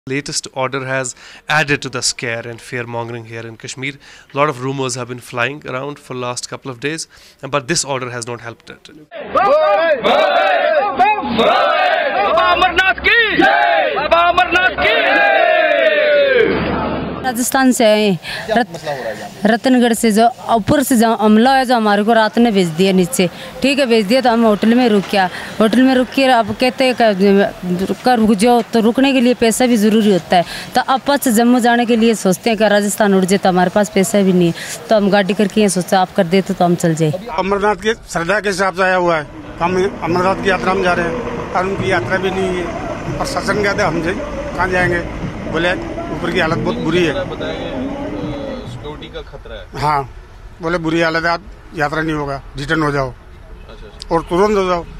Latest order has added to the scare and fear mongering here in Kashmir. A lot of rumors have been flying around for the last couple of days, but this order has not helped it. Rajasthan से आए रतनगढ़ से जो ऊपर से जो अमला है जो हमारे को रात ने भेज दिया नीचे। ठीक है, भेज दिया तो हम होटल में रुक गया। होटल में रुक के अब कहते हैं रुक जाओ, तो रुकने के लिए पैसा भी ज़रूरी होता है। तो अब से जम्मू जाने के लिए सोचते हैं कि राजस्थान उड़ जाए, तो हमारे पास पैसा भी नहीं है, तो हम गाड़ी करके सोचा आप कर देते तो हम चल जाए। अमरनाथ की श्रद्धा के हिसाब से आया हुआ है, हम अमरनाथ की यात्रा में जा रहे हैं और उनकी यात्रा भी नहीं है और सत्संग कहते हम कहाँ जाएंगे। बोले ऊपर की हालत बहुत बुरी है, सिक्योरिटी का खतरा है। हाँ, बोले बुरी हालत है, आप यात्रा नहीं होगा, रिटर्न हो जाओ और तुरंत हो जाओ।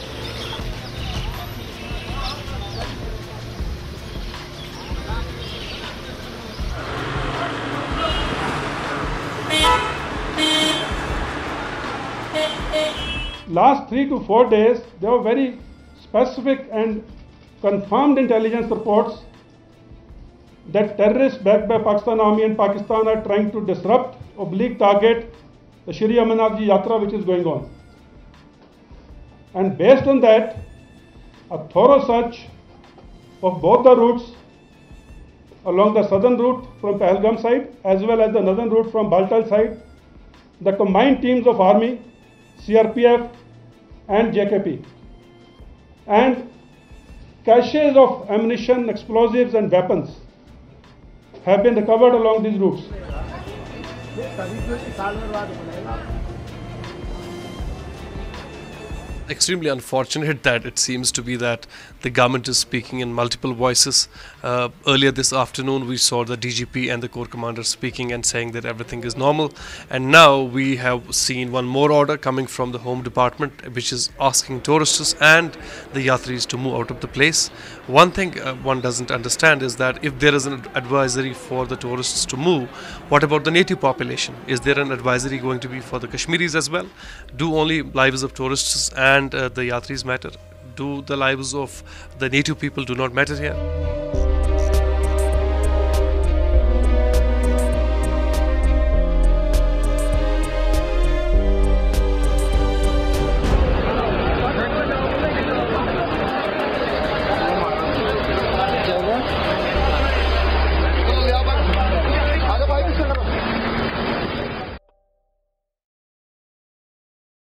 Last 3 to 4 days, there were very specific and confirmed intelligence reports that terrorists backed by Pakistan Army and Pakistan are trying to disrupt, target the Shri Amarnath Ji Yatra which is going on. And based on that, a thorough search of both the routes along the southern route from Pahalgam side as well as the northern route from Baltal side, the combined teams of Army, CRPF and JKP and caches of ammunition, explosives and weapons have been recovered along these routes. Extremely unfortunate that it seems to be that the government is speaking in multiple voices. Earlier this afternoon we saw the DGP and the Corps Commander speaking and saying that everything is normal, and now we have seen one more order coming from the Home Department which is asking tourists and the Yatris to move out of the place. One thing one doesn't understand is that if there is an advisory for the tourists to move, what about the native population? Is there an advisory going to be for the Kashmiris as well? Do only lives of tourists and the Yatris matter? Do the lives of the native people do not matter here?